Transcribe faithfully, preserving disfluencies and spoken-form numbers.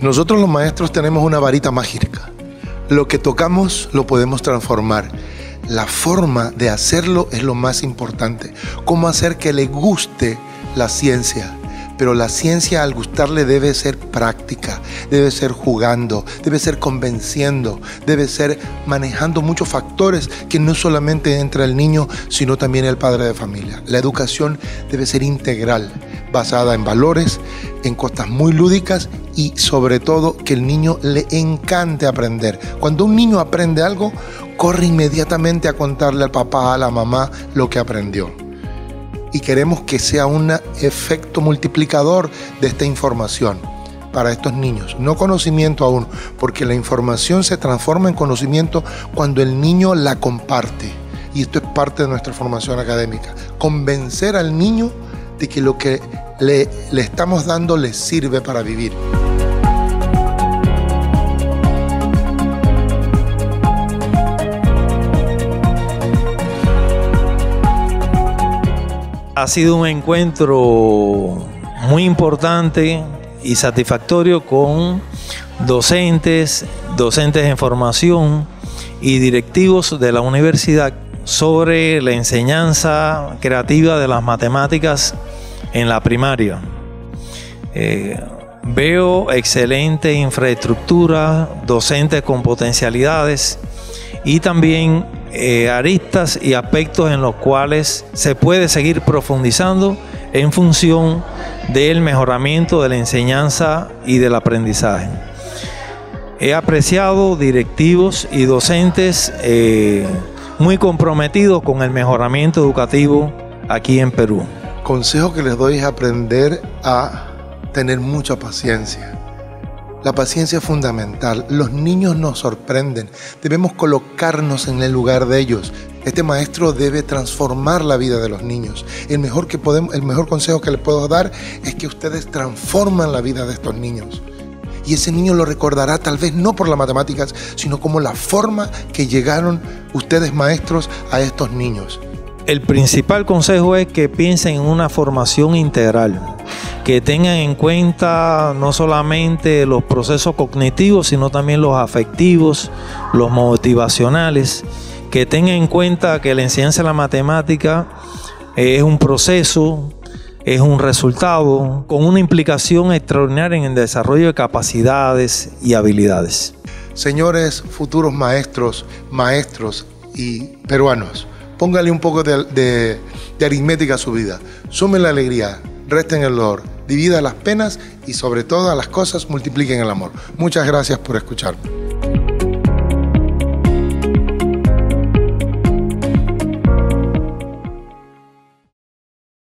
Nosotros los maestros tenemos una varita mágica. Lo que tocamos lo podemos transformar. La forma de hacerlo es lo más importante. Cómo hacer que le guste la ciencia. Pero la ciencia, al gustarle, debe ser práctica, debe ser jugando, debe ser convenciendo, debe ser manejando muchos factores que no solamente entra el niño, sino también el padre de familia. La educación debe ser integral, basada en valores, en cosas muy lúdicas y sobre todo que el niño le encante aprender. Cuando un niño aprende algo, corre inmediatamente a contarle al papá, a la mamá lo que aprendió. Y queremos que sea un efecto multiplicador de esta información para estos niños. No conocimiento aún, porque la información se transforma en conocimiento cuando el niño la comparte. Y esto es parte de nuestra formación académica. Convencer al niño de que lo que le, le estamos dando le sirve para vivir. Ha sido un encuentro muy importante y satisfactorio con docentes, docentes en formación y directivos de la universidad sobre la enseñanza creativa de las matemáticas en la primaria. Eh, veo excelente infraestructura, docentes con potencialidades y también Eh, aristas y aspectos en los cuales se puede seguir profundizando en función del mejoramiento de la enseñanza y del aprendizaje. He apreciado directivos y docentes eh, muy comprometidos con el mejoramiento educativo aquí en Perú. Consejo que les doy es aprender a tener mucha paciencia. La paciencia es fundamental. Los niños nos sorprenden. Debemos colocarnos en el lugar de ellos. Este maestro debe transformar la vida de los niños. El mejor, que podemos, el mejor consejo que les puedo dar es que ustedes transforman la vida de estos niños. Y ese niño lo recordará tal vez no por las matemáticas, sino como la forma que llegaron ustedes maestros a estos niños. El principal consejo es que piensen en una formación integral, que tengan en cuenta no solamente los procesos cognitivos, sino también los afectivos, los motivacionales, que tengan en cuenta que la enseñanza de la matemática es un proceso, es un resultado con una implicación extraordinaria en el desarrollo de capacidades y habilidades. Señores futuros maestros, maestros y peruanos, póngale un poco de, de, de aritmética a su vida. Sumen la alegría, resten el dolor, divida las penas y sobre todas las cosas multipliquen el amor. Muchas gracias por escucharme.